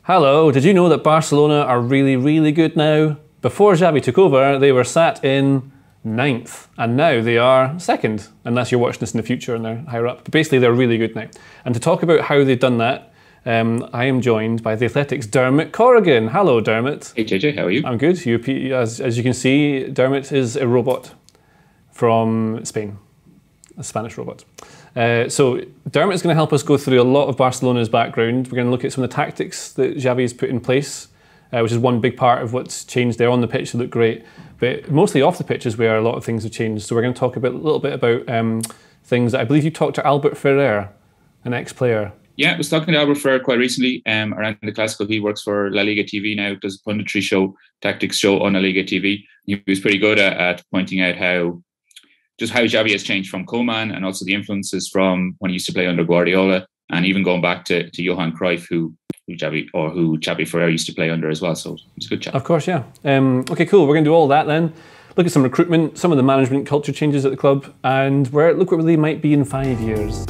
Hello, did you know that Barcelona are really, really good now? Before Xavi took over, they were sat in 9th, and now they are 2nd, unless you're watching this in the future and they're higher up. But basically, they're really good now. And to talk about how they've done that, I am joined by the Athletic's Dermot Corrigan. Hello, Dermot. Hey, JJ, how are you? I'm good. As you can see, Dermot is a robot from Spain, a Spanish robot. So Dermot is going to help us go through a lot of Barcelona's background. We're going to look at some of the tactics that Xavi's put in place, which is one big part of what's changed there. On the pitch, they look great, but mostly off the pitch is where a lot of things have changed. So we're going to talk a little bit about things that I believe you talked to Albert Ferrer, an ex-player. Yeah, I was talking to Albert Ferrer quite recently around the Classical. He works for La Liga TV now, does a punditry show, tactics show on La Liga TV. He was pretty good at pointing out how Xavi has changed from Koeman, and also the influences from when he used to play under Guardiola, and even going back to Johan Cruyff, who Xavi Ferrer used to play under as well. So it's a good chat. Of course, yeah. Okay, cool. We're going to do all that then. Look at some recruitment, some of the management culture changes at the club, and look what they might be in 5 years.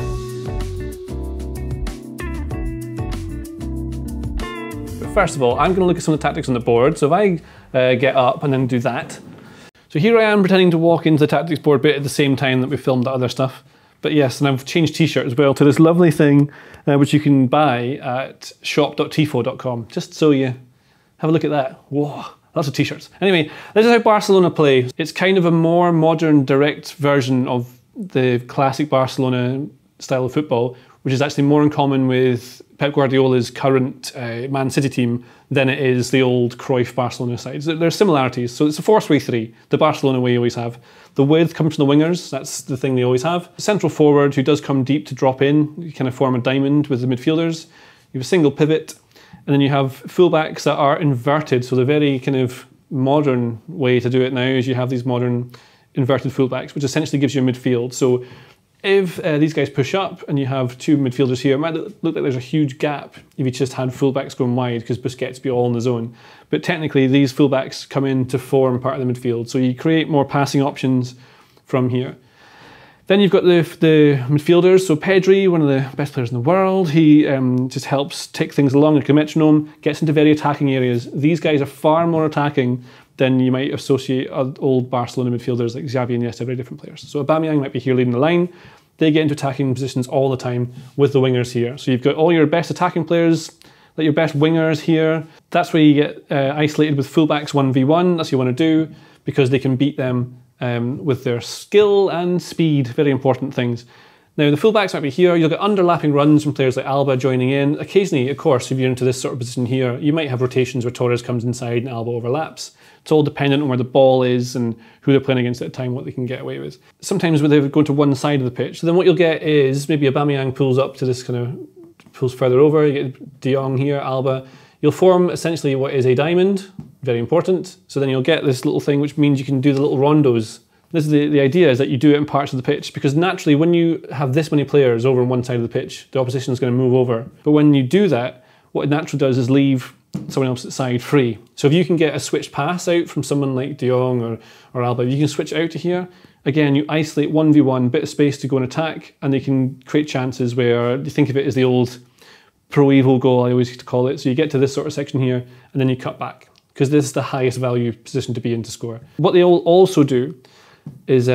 But first of all, I'm going to look at some of the tactics on the board. So if I get up and then do that. So here I am pretending to walk into the tactics board bit at the same time that we filmed the other stuff. But yes, and I've changed t-shirt as well to this lovely thing, which you can buy at shop.tifo.com, just so you have a look at that. Whoa, lots of t-shirts. Anyway, this is how Barcelona play. It's kind of a more modern, direct version of the classic Barcelona style of football, which is actually more in common with Pep Guardiola's current Man City team than it is the old Cruyff Barcelona side. There's similarities. So it's a 4-3-3, the Barcelona way you always have. The width comes from the wingers, that's the thing they always have. Central forward who does come deep to drop in, you kind of form a diamond with the midfielders. You have a single pivot, and then you have fullbacks that are inverted. So the very kind of modern way to do it now is you have these modern inverted fullbacks, which essentially gives you a midfield. So if these guys push up and you have two midfielders here, it might look like there's a huge gap if you just had fullbacks going wide because Busquets be all in the zone. But technically these fullbacks come in to form part of the midfield. So you create more passing options from here. Then you've got the midfielders. So Pedri, one of the best players in the world, he just helps tick things along like a metronome, gets into very attacking areas. These guys are far more attacking than you might associate old Barcelona midfielders like Xavi and Iniesta, very different players. So Aubameyang might be here leading the line. They get into attacking positions all the time with the wingers here. So you've got all your best attacking players, like your best wingers here. That's where you get isolated with fullbacks 1v1. That's what you want to do because they can beat them with their skill and speed, very important things. Now the fullbacks might be here, you'll get underlapping runs from players like Alba joining in. Occasionally, of course, if you're into this sort of position here, you might have rotations where Torres comes inside and Alba overlaps. It's all dependent on where the ball is and who they're playing against at the time, what they can get away with. Sometimes they go to one side of the pitch, so then what you'll get is maybe Aubameyang pulls up to this pulls further over, you get De Jong here, Alba. You'll form essentially what is a diamond, very important. So then you'll get this little thing which means you can do the little rondos. This is the idea is that you do it in parts of the pitch because naturally when you have this many players over on one side of the pitch, the opposition is going to move over. But when you do that, what it naturally does is leave someone else's side free. So if you can get a switched pass out from someone like De Jong or Alba, you can switch out to here. Again, you isolate 1v1, bit of space to go and attack, and they can create chances where you think of it as the old Pro Evo goal, I always used to call it. So you get to this sort of section here, and then you cut back, because this is the highest value position to be in to score. What they also do is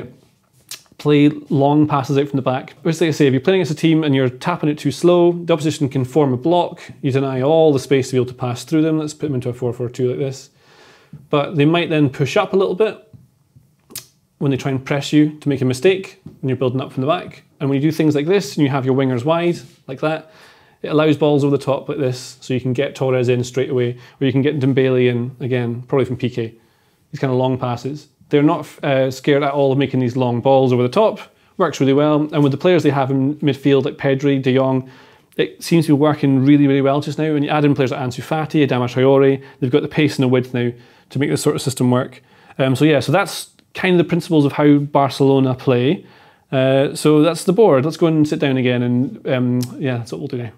play long passes out from the back. Which, like I say, if you're playing against a team and you're tapping it too slow, the opposition can form a block. You deny all the space to be able to pass through them. Let's put them into a 4-4-2 like this. But they might then push up a little bit when they try and press you to make a mistake when you're building up from the back. And when you do things like this and you have your wingers wide, like that, it allows balls over the top like this, so you can get Torres in straight away, or you can get Dembele in, again, probably from Piqué. These kind of long passes. They're not scared at all of making these long balls over the top. Works really well. And with the players they have in midfield, like Pedri, De Jong, it seems to be working really, really well just now. When you add in players like Ansu Fati, Adama Traore, they've got the pace and the width now to make this sort of system work. So that's kind of the principles of how Barcelona play. So that's the board. Let's go and sit down again, and yeah, that's what we'll do now.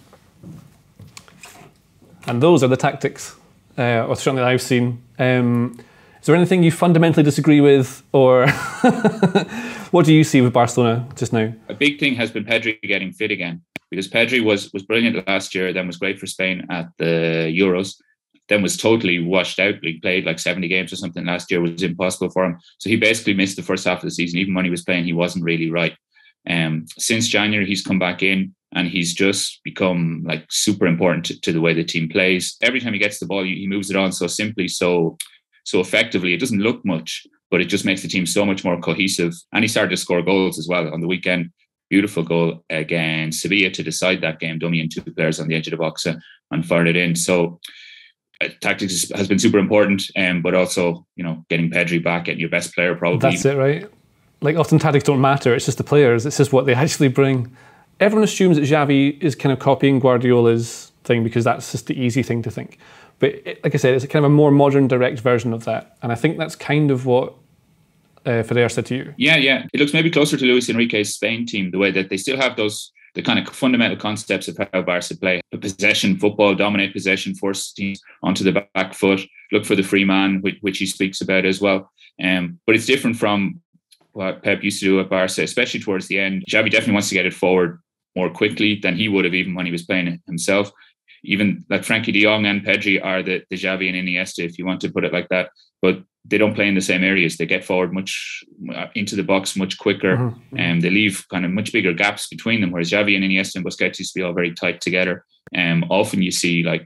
And those are the tactics, or certainly that I've seen. Is there anything you fundamentally disagree with, or what do you see with Barcelona just now? A big thing has been Pedri getting fit again. because Pedri was brilliant last year, then was great for Spain at the Euros, then was totally washed out. He played like 70 games or something last year, was impossible for him. So he basically missed the first half of the season. Even when he was playing, he wasn't really right. Since January, he's come back in and he's just become like super important to the way the team plays. Every time he gets the ball, he moves it on so simply, so effectively. It doesn't look much, but it just makes the team so much more cohesive. And he started to score goals as well on the weekend. Beautiful goal against Sevilla to decide that game, dummy and two players on the edge of the box and fired it in. So tactics has been super important, but also, getting Pedri back, getting your best player probably. That's it, right? Like often tactics don't matter. It's just the players. It's just what they actually bring. Everyone assumes that Xavi is kind of copying Guardiola's thing because that's just the easy thing to think. But like I said, it's kind of a more modern, direct version of that. And I think that's kind of what Ferrer said to you. Yeah. It looks maybe closer to Luis Enrique's Spain team, the way that they still have the kind of fundamental concepts of how Barca play. Possession football, dominate possession, force teams onto the back foot, look for the free man, which he speaks about as well. But it's different from what Pep used to do at Barca, especially towards the end. Xavi definitely wants to get it forward more quickly than he would have even when he was playing it himself. Even like Frankie de Jong and Pedri are the Xavi and Iniesta, if you want to put it like that. But they don't play in the same areas. They get forward much into the box much quicker, and they leave kind of much bigger gaps between them. Whereas Xavi and Iniesta and Busquets used to be all very tight together. Often you see like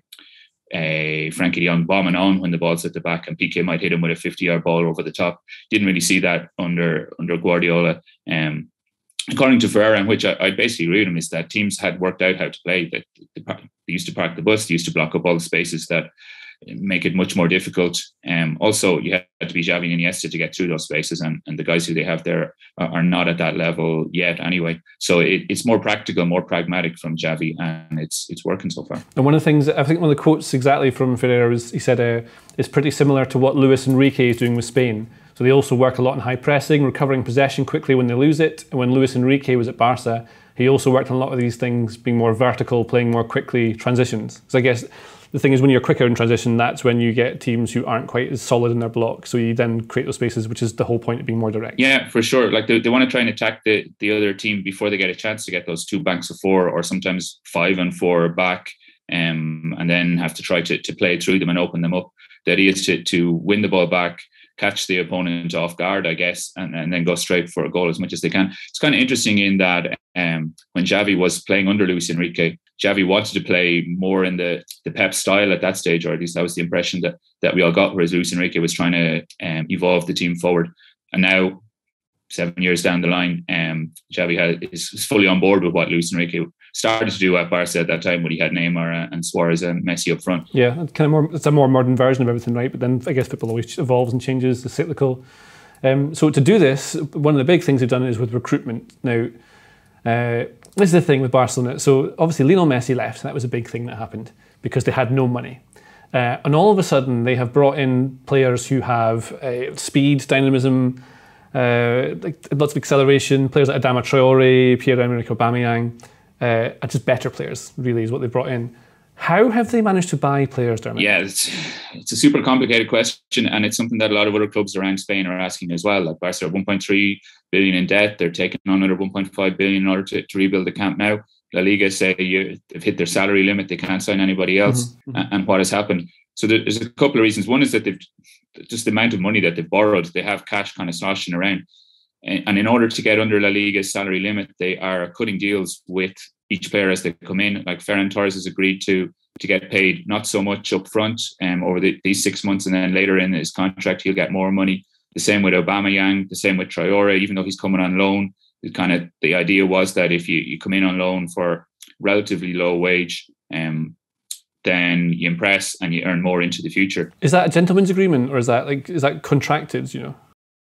Frankie de Jong bombing on when the ball's at the back, and Piqué might hit him with a 50-yard ball over the top. Didn't really see that under Guardiola. According to Ferreira, and which I basically agree with him, is that teams had worked out how to play. That they used to park the bus, they used to block up all the spaces that make it much more difficult. Also, you had to be Xavi and Iniesta to get through those spaces, and the guys who they have there are not at that level yet anyway. So it's more practical, more pragmatic from Xavi, and it's working so far. And one of the things, I think one of the quotes exactly from Ferreira was, he said, it's pretty similar to what Luis Enrique is doing with Spain. So they also work a lot in high pressing, recovering possession quickly when they lose it. And when Luis Enrique was at Barca, he also worked on a lot of these things, being more vertical, playing more quickly, transitions. So I guess the thing is, when you're quicker in transition, that's when you get teams who aren't quite as solid in their block. So you then create those spaces, which is the whole point of being more direct. Yeah, for sure. Like they want to try and attack the other team before they get a chance to get those two banks of four, or sometimes 5 and 4 back, and then have to try to play through them and open them up. The idea is to win the ball back, catch the opponent off guard, I guess, and then go straight for a goal as much as they can. It's kind of interesting in that when Xavi was playing under Luis Enrique, Xavi wanted to play more in the Pep style at that stage, or at least that was the impression that we all got, whereas Luis Enrique was trying to evolve the team forward. And now, 7 years down the line, Xavi is fully on board with what Luis Enrique started to do at Barca at that time when he had Neymar and Suarez and Messi up front. Yeah, it's a more modern version of everything, right? But then I guess football always evolves and changes, it's cyclical. So to do this, one of the big things they've done is with recruitment. Now, this is the thing with Barcelona. So obviously Lionel Messi left, and that was a big thing that happened because they had no money. And all of a sudden they have brought in players who have speed, dynamism, like lots of acceleration, players like Adama Traore, Pierre-Emerick Aubameyang, are just better players, really, is what they brought in. How have they managed to buy players, Dermot? Yeah, it's a super complicated question, and it's something that a lot of other clubs around Spain are asking as well. Like Barca are 1.3 billion in debt. They're taking on another 1.5 billion in order to rebuild the Camp Nou. La Liga say they've hit their salary limit. They can't sign anybody else. And what has happened? So there's a couple of reasons. One is that they've just the amount of money that they've borrowed. They have cash kind of sloshing around. And in order to get under La Liga's salary limit, they are cutting deals with each player as they come in. Like Ferran Torres has agreed to get paid not so much up front over these 6 months, and then later in his contract he'll get more money. The same with Aubameyang, the same with Traore, even though he's coming on loan. The idea was that if you come in on loan for relatively low wage, then you impress and you earn more into the future. Is that a gentleman's agreement, or is that contracted, you know?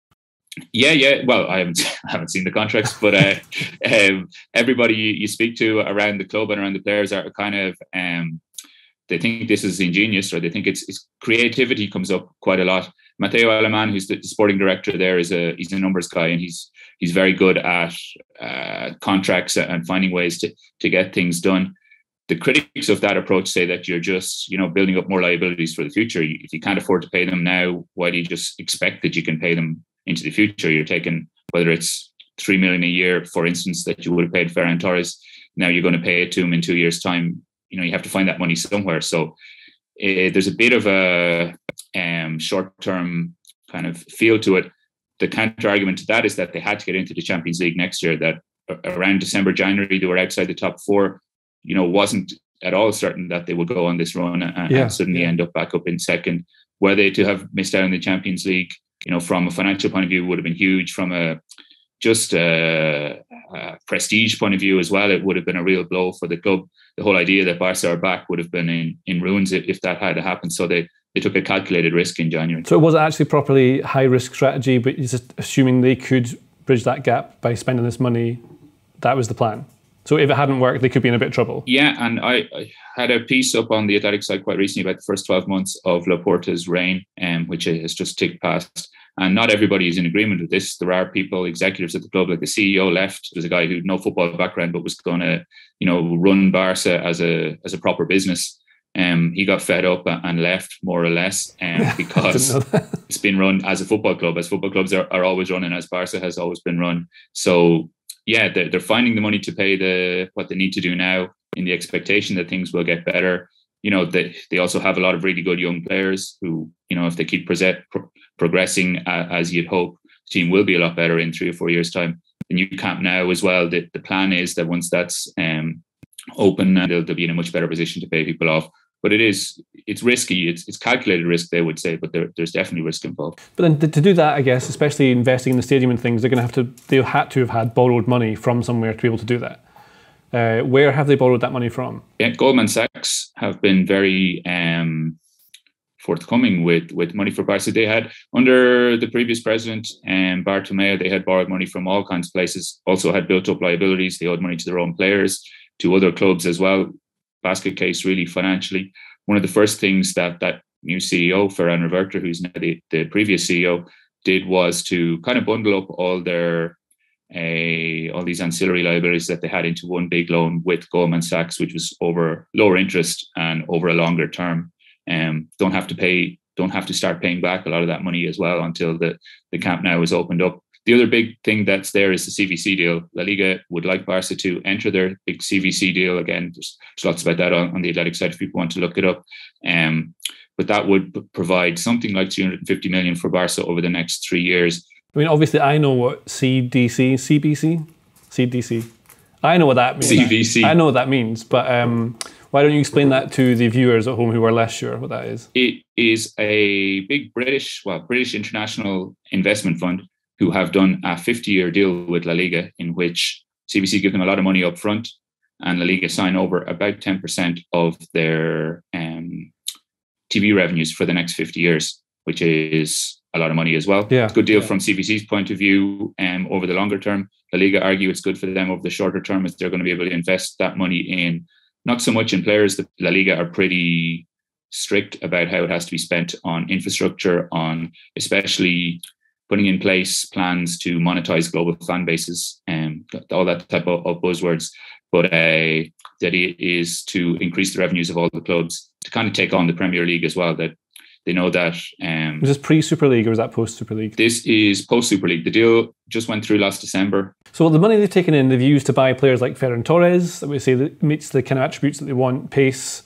Yeah. Well, I haven't seen the contracts, but everybody you speak to around the club and around the players are kind of they think this is ingenious, or they think it's creativity comes up quite a lot. Mateo Alemán, who's the sporting director there, he's a numbers guy, and he's very good at contracts and finding ways to get things done. The critics of that approach say that you're just, building up more liabilities for the future. If you can't afford to pay them now, why do you just expect that you can pay them into the future? You're taking, whether it's 3 million a year, for instance, that you would have paid Ferran Torres, now you're going to pay it to him in 2 years' time. You have to find that money somewhere. So there's a bit of a short-term kind of feel to it. The counter argument to that is that they had to get into the Champions League next year, that around December, January, they were outside the top four. Wasn't at all certain that they would go on this run and suddenly end up back up in second. Were they to have missed out on the Champions League, from a financial point of view, would have been huge. From a prestige point of view as well, it would have been a real blow for the club. The whole idea that Barca are back would have been in ruins if that had happened. So they took a calculated risk in January. So it wasn't actually properly high-risk strategy, but you're just assuming they could bridge that gap by spending this money. That was the plan. So if it hadn't worked, they could be in a bit of trouble. Yeah, and I had a piece up on the Athletic side quite recently about the first 12 months of Laporta's reign, which has just ticked past. And not everybody is in agreement with this. There are people, executives at the club, like the CEO left. There's a guy who had no football background but was going to, run Barca as a proper business. He got fed up and left, more or less, because it's been run as a football club, as football clubs are always running, as Barca has always been run. So, yeah, they're finding the money to pay what they need to do now in the expectation that things will get better. They also have a lot of really good young players who, if they keep progressing as you'd hope, the team will be a lot better in 3 or 4 years' time. The new camp now as well, the plan is that once that's open, they'll be in a much better position to pay people off. But it's risky. It's calculated risk, they would say, but there's definitely risk involved. But then to do that, I guess, especially investing in the stadium and things, they had to have had borrowed money from somewhere to be able to do that. Where have they borrowed that money from? Yeah, Goldman Sachs have been very forthcoming with money for Barca. They had, under the previous president, Bartomeu, they had borrowed money from all kinds of places, also had built up liabilities. They owed money to their own players, to other clubs as well. Basket case, really, financially. One of the first things that new CEO, Ferran Reverter, who's now the previous CEO, did was to kind of bundle up all these ancillary liabilities that they had into one big loan with Goldman Sachs, which was over lower interest and over a longer term. Don't have to start paying back a lot of that money as well until the Camp Nou is opened up. The other big thing that's there is the CVC deal. La Liga would like Barca to enter their big CVC deal. Again, there's lots about that on the Athletic side if people want to look it up. But that would provide something like 250 million for Barca over the next 3 years. I mean, obviously, I know what CDC. I know what that means. CVC. I know what that means, but why don't you explain that to the viewers at home who are less sure what that is? It is a big British international investment fund who have done a 50-year deal with La Liga, in which CVC give them a lot of money up front, and La Liga sign over about 10% of their TV revenues for the next 50 years, which is a lot of money as well. Yeah. It's a good deal from CVC's point of view over the longer term. La Liga argue it's good for them over the shorter term, as they're going to be able to invest that money in, not so much in players. The La Liga are pretty strict about how it has to be spent on infrastructure, on especially putting in place plans to monetize global fan bases, and all that type of buzzwords. But the idea is to increase the revenues of all the clubs, to kind of take on the Premier League as well. That they know that. Was this pre-Super League or was that post-Super League? This is post-Super League. The deal just went through last December. So the money they've taken in, they've used to buy players like Ferran Torres, that we say that meets the kind of attributes that they want, pace.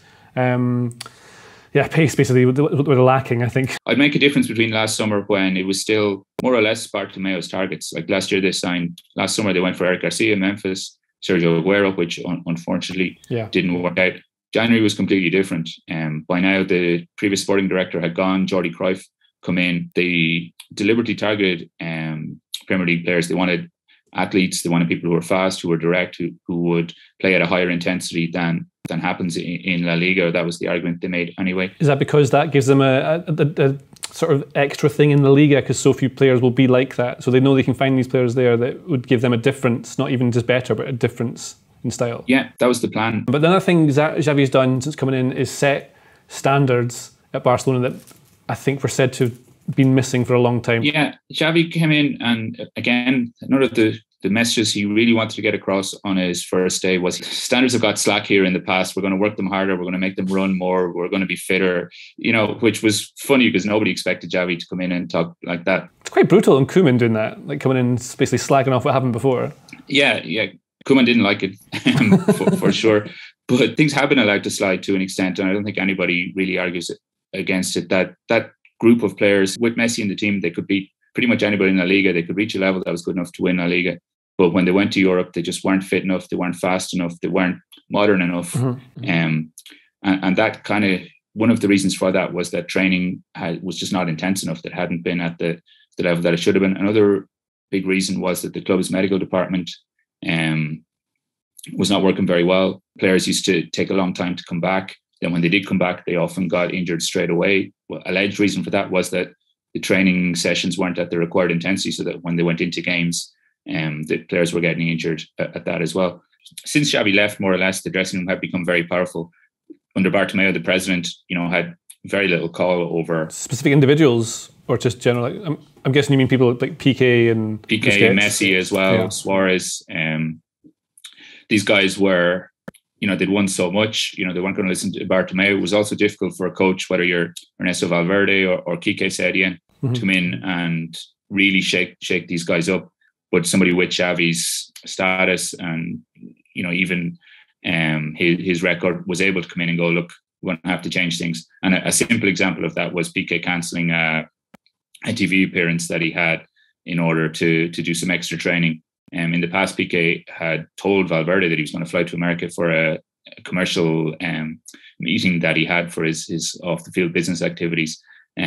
Pace basically what they're lacking, I think. I'd make a difference between last summer, when it was still more or last Bartomeu's targets. Like last summer they went for Eric Garcia, Memphis, Sergio Aguero, which unfortunately didn't work out. January was completely different. By now, the previous sporting director had gone, Jordi Cruyff come in. They deliberately targeted Premier League players. They wanted athletes, they wanted people who were fast, who were direct, who would play at a higher intensity than happens in La Liga. That was the argument they made anyway. Is that because that gives them a sort of extra thing in La Liga, because so few players will be like that? So they know they can find these players there that would give them a difference, not even just better, but a difference in style. Yeah, that was the plan. But the other thing Xavi's done since coming in is set standards at Barcelona that I think were said to have been missing for a long time. Yeah, Xavi came in, and again, none of the messages he really wanted to get across on his first day was, standards have got slack here in the past. We're going to work them harder. We're going to make them run more. We're going to be fitter, which was funny because nobody expected Xavi to come in and talk like that. It's quite brutal, and Koeman doing that, like coming in basically slagging off what happened before. Yeah. Koeman didn't like it for sure, but things have been allowed to slide to an extent, and I don't think anybody really argues against it. That group of players with Messi in the team, they could beat pretty much anybody in La Liga. They could reach a level that was good enough to win La Liga. But when they went to Europe, they just weren't fit enough. They weren't fast enough. They weren't modern enough. And that kind of, one of the reasons for that was that training was just not intense enough. That hadn't been at the level that it should have been. Another big reason was that the club's medical department was not working very well. Players used to take a long time to come back. Then when they did come back, they often got injured straight away. Well, alleged reason for that was that the training sessions weren't at the required intensity, so that when they went into games, the players were getting injured at that as well. Since Xavi left, more or less, the dressing room had become very powerful. Under Bartomeu, the president, had very little call over specific individuals, or just general. I'm guessing you mean people like Piqué and Messi as well, Suarez. These guys were, they'd won so much. They weren't going to listen to Bartomeu. It was also difficult for a coach, whether you're Ernesto Valverde or Quique Setién, to come in and really shake these guys up. But somebody with Xavi's status and even his record was able to come in and go, look, we're going to have to change things. And a simple example of that was Piqué cancelling a TV appearance that he had in order to do some extra training. In the past, Piqué had told Valverde that he was going to fly to America for a commercial meeting that he had for his off-the-field business activities.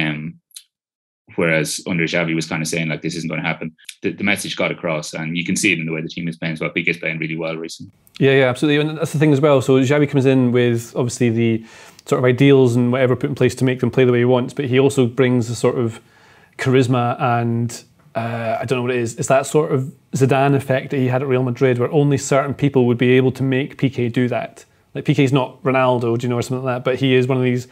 Whereas under Xavi was kind of saying, like, this isn't going to happen. The message got across, and you can see it in the way the team is playing as well. Piqué's playing really well recently. Yeah, absolutely. And that's the thing as well. So Xavi comes in with, obviously, the sort of ideals and whatever put in place to make them play the way he wants, but he also brings a sort of charisma and I don't know what it is. It's that sort of Zidane effect that he had at Real Madrid, where only certain people would be able to make Piqué do that. Like, Piqué's not Ronaldo, or something like that, but he is one of these,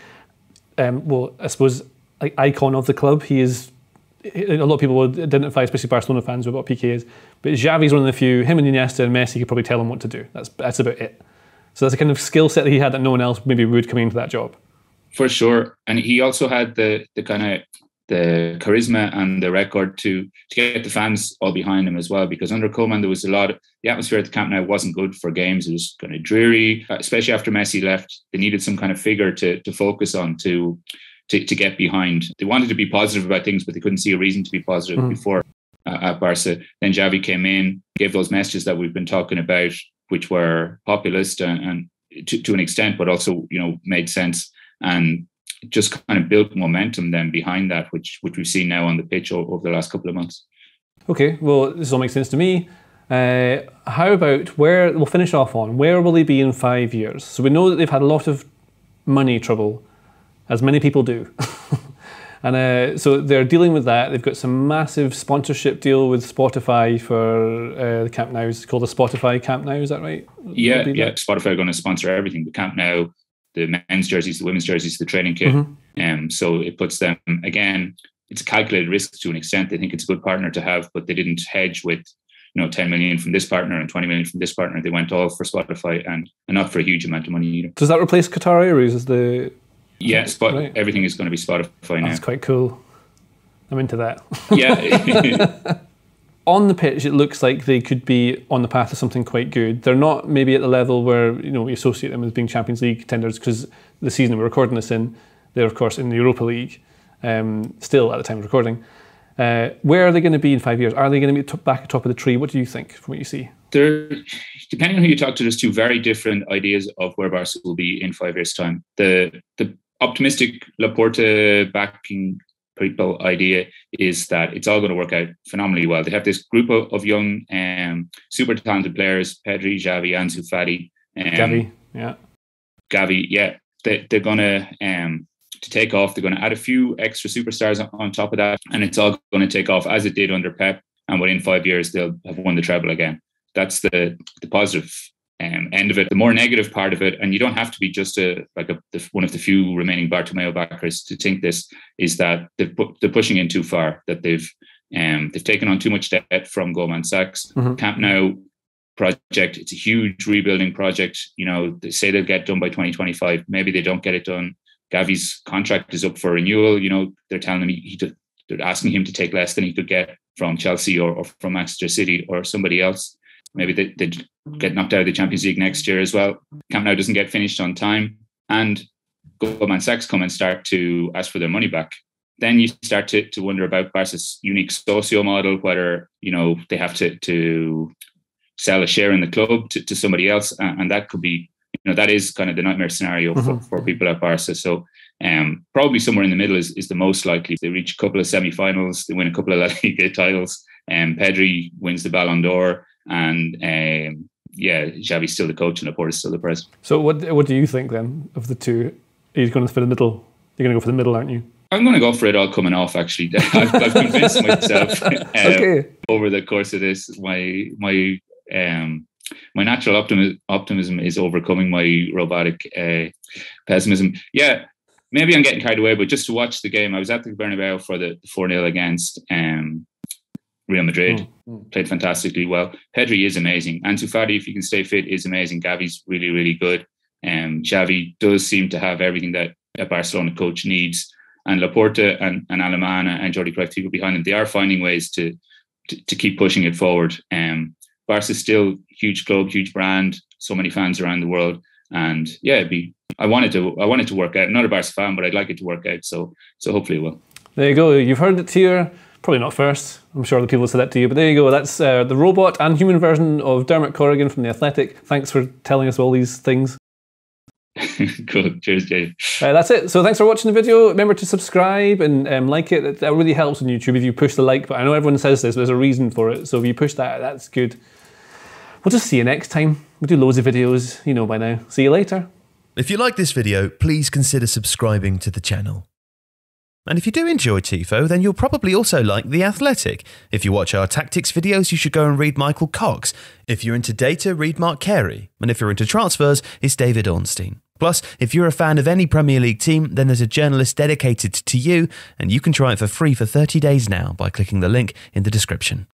I suppose, like, icon of the club. He is, a lot of people would identify, especially Barcelona fans, with what Piqué is. But Xavi's one of the few. Him and Iniesta and Messi could probably tell him what to do. That's about it. So that's a kind of skill set that he had that no one else maybe would come into that job. For sure. And he also had the kind of the charisma and the record to get the fans all behind him as well, because under Koeman there was the atmosphere at the Camp Nou wasn't good for games. It was kind of dreary, especially after Messi left. They needed some kind of figure to focus on to get behind. They wanted to be positive about things, but they couldn't see a reason to be positive before at Barca. Then Xavi came in, gave those messages that we've been talking about, which were populist and to an extent, but also made sense, and just kind of built momentum then behind that, which we've seen now on the pitch over the last couple of months. Okay, well, this all makes sense to me. How about we'll finish off on where will they be in 5 years? So we know that they've had a lot of money trouble, as many people do. And so they're dealing with that. They've got some massive sponsorship deal with Spotify for the Camp Nou. It's called the Spotify Camp Nou, is that right? Yeah. Spotify are going to sponsor everything. The Camp Nou, the men's jerseys, the women's jerseys, the training kit. So it puts them, again, it's a calculated risk to an extent. They think it's a good partner to have, but they didn't hedge with 10 million from this partner and 20 million from this partner. They went all for Spotify and not for a huge amount of money either. Does that replace Qatar Airways as the... Yeah, right. Everything is going to be Spotify now. That's quite cool. I'm into that. Yeah. On the pitch, it looks like they could be on the path to something quite good. They're not maybe at the level where we associate them as being Champions League contenders, because the season we're recording this in, they're of course in the Europa League, still at the time of recording. Where are they going to be in 5 years? Are they going to be back at the top of the tree? What do you think from what you see? Depending on who you talk to, there's two very different ideas of where Barca will be in 5 years' time. The optimistic Laporta backing people idea is that it's all going to work out phenomenally well. They have this group of young, super talented players: Pedri, Xavi, Ansu Fati, Gavi. Yeah, they're going to take off. They're going to add a few extra superstars on top of that, and it's all going to take off as it did under Pep. And within 5 years, they'll have won the treble again. That's the positive end of it. The more negative part of it, and you don't have to be just one of the few remaining Bartomeu backers to think this, is that they're pushing in too far. That they've taken on too much debt from Goldman Sachs. Camp Nou project, it's a huge rebuilding project. They say they'll get done by 2025. Maybe they don't get it done. Gavi's contract is up for renewal. They're telling him they're asking him to take less than he could get from Chelsea or from Manchester City or somebody else. maybe they get knocked out of the Champions League next year as well. Camp Nou doesn't get finished on time, and Goldman Sachs come and start to ask for their money back. Then you start to wonder about Barca's unique socio model, whether, they have to sell a share in the club to somebody else. And that could be, that is kind of the nightmare scenario for people at Barca. So probably somewhere in the middle is the most likely. They reach a couple of semi-finals, they win a couple of La Liga titles, Pedri wins the Ballon d'Or, and Xavi's still the coach and Laporta's still the president. So what do you think then of the two? Are you going for the middle? You're going to go for the middle, aren't you? I'm going to go for it all coming off, actually. I've convinced myself over the course of this. My natural optimism is overcoming my robotic pessimism. Yeah, maybe I'm getting carried away, but just to watch the game, I was at the Bernabeu for the 4-0 against Real Madrid. Played fantastically well. Pedri is amazing. Ansu Fati, if he can stay fit, is amazing. Gavi's really, really good. Xavi does seem to have everything that a Barcelona coach needs. And Laporta and Alemana and Jordi Cruyff, people behind them, they are finding ways to keep pushing it forward. Barca's still huge club, huge brand, so many fans around the world. And yeah, I want it to work out. I'm not a Barca fan, but I'd like it to work out. So hopefully it will. There you go. You've heard it here. Probably not first. I'm sure the people said that to you, but there you go. That's the robot and human version of Dermot Corrigan from The Athletic. Thanks for telling us all these things. Cool. Cheers, Jay. That's it. So thanks for watching the video. Remember to subscribe and like it. That really helps on YouTube if you push the like button. I know everyone says this, but there's a reason for it. So if you push that, that's good. We'll just see you next time. We do loads of videos, you know by now. See you later. If you like this video, please consider subscribing to the channel. And if you do enjoy Tifo, then you'll probably also like The Athletic. If you watch our tactics videos, you should go and read Michael Cox. If you're into data, read Mark Carey. And if you're into transfers, it's David Ornstein. Plus, if you're a fan of any Premier League team, then there's a journalist dedicated to you, and you can try it for free for 30 days now by clicking the link in the description.